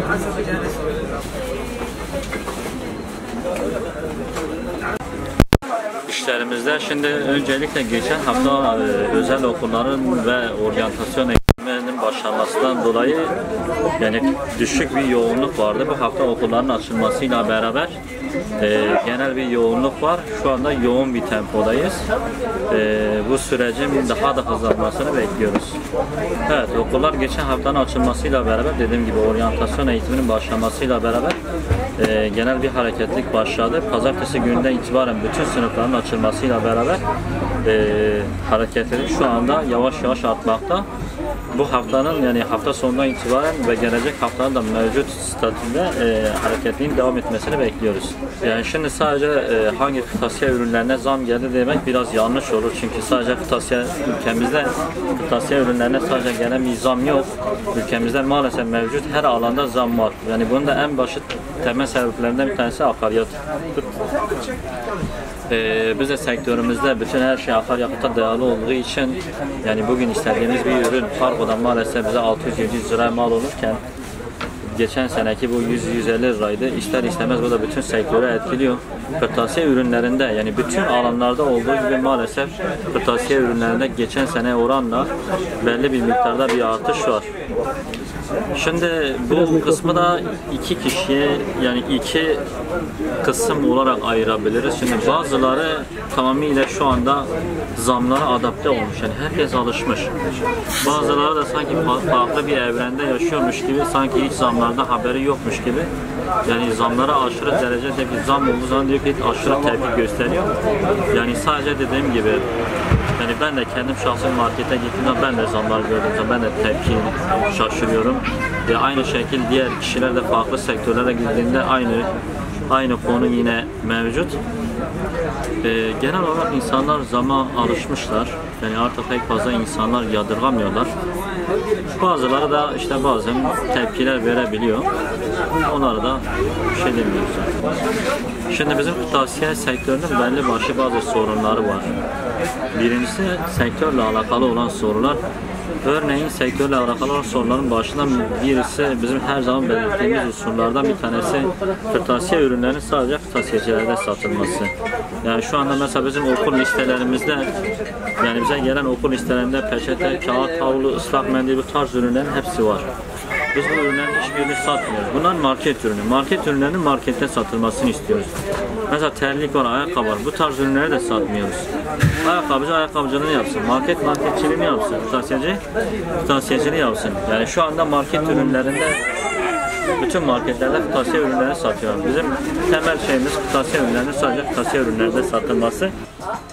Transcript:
İşlerimizde şimdi öncelikle geçen hafta özel okulların ve oryantasyon eğitiminin başlamasından dolayı yani düşük bir yoğunluk vardı. Bu hafta okulların açılmasıyla beraber genel bir yoğunluk var. Şu anda yoğun bir tempodayız. Bu sürecin daha da hızlanmasını bekliyoruz. Evet, okullar geçen haftanın açılmasıyla beraber dediğim gibi oryantasyon eğitiminin başlamasıyla beraber genel bir hareketlik başladı. Pazartesi gününden itibaren bütün sınıfların açılmasıyla beraber hareketlilik şu anda yavaş yavaş artmakta. Bu haftanın yani hafta sonundan itibaren ve gelecek haftanın da mevcut statüde hareketliğin devam etmesini bekliyoruz. Yani şimdi sadece hangi kırtasiye ürünlerine zam geldi demek biraz yanlış olur. Çünkü sadece ülkemizde kırtasiye ürünlerine sadece gelen bir zam yok. Ülkemizde maalesef mevcut her alanda zam var. Yani bunun da en basit temel sebeplerinden bir tanesi akaryat. Biz de sektörümüzde bütün her şey akaryakıta dayalı olduğu için yani bugün istediğimiz bir ürün Fargo'dan maalesef bize 600-700 liraya mal olurken geçen seneki bu 100-150 liraydı. İster istemez bu da bütün sektörü etkiliyor. Kırtasiye ürünlerinde yani bütün alanlarda olduğu gibi maalesef kırtasiye ürünlerinde geçen sene oranla belli bir miktarda bir artış var. Şimdi bu kısmı da iki kişiye yani iki kısım olarak ayırabiliriz. Şimdi bazıları tamamıyla şu anda zamlara adapte olmuş. Yani herkes alışmış. Bazıları da sanki farklı bir evrende yaşıyormuş gibi, sanki hiç zamlardan haberi yokmuş gibi. Yani zamlara aşırı derecede bir zam olduğu zaman diyor ki aşırı tepki gösteriyor. Yani sadece dediğim gibi yani ben de kendim şahsen markete gittiğimde ben de zamlar gördüğüm zaman ben de tepki şaşırıyorum. Aynı şekilde diğer kişiler de farklı sektörlere girdiğinde aynı konu yine mevcut. Genel olarak insanlar zama alışmışlar. Yani artık pek fazla insanlar yadırgamıyorlar. Bazıları da işte bazen tepkiler verebiliyor. Onlara da bir şey demiyoruz. Şimdi bizim kırtasiye sektörünün belli başlı bazı sorunları var. Birincisi sektörle alakalı olan sorular. Örneğin sektörle alakalı olan sorunların başından birisi bizim her zaman belirttiğimiz unsurlardan bir tanesi kırtasiye ürünlerinin sadece kırtasiyecilerde satılması. Yani şu anda mesela bizim okul listelerimizde yani bize gelen okul listelerinde peçete, kağıt, havlu, ıslak mendil bu tarz ürünlerin hepsi var. Biz bu ürünlerin hiçbirini satmıyoruz. Bunlar market ürünü. Market ürünlerinin markette satılmasını istiyoruz. Mesela terlik var, ayakkabı var. Bu tarz ürünleri de satmıyoruz. Ayakkabıcı ayakkabıcılığını yapsın. Market marketçiliğini yapsın. Kırtasiyeci kırtasiyeciliğini yapsın. Yani şu anda market ürünlerinde bütün marketlerde kırtasiye ürünlerini satıyor. Bizim temel şeyimiz kırtasiye ürünlerinin sadece kırtasiye ürünlerinde satılması.